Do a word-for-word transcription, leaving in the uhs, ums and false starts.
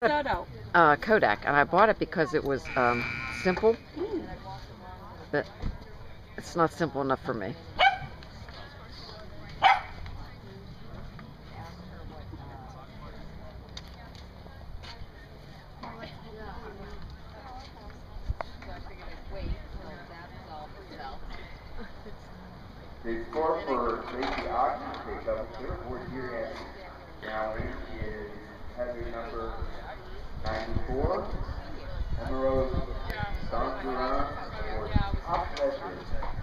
Soto. Uh, Kodak, and I bought it because it was um, simple, but it's not simple enough for me. The score for Lacey Ogden to take up the fourth year at now is heavy number ninety-four, Emeraude for top session.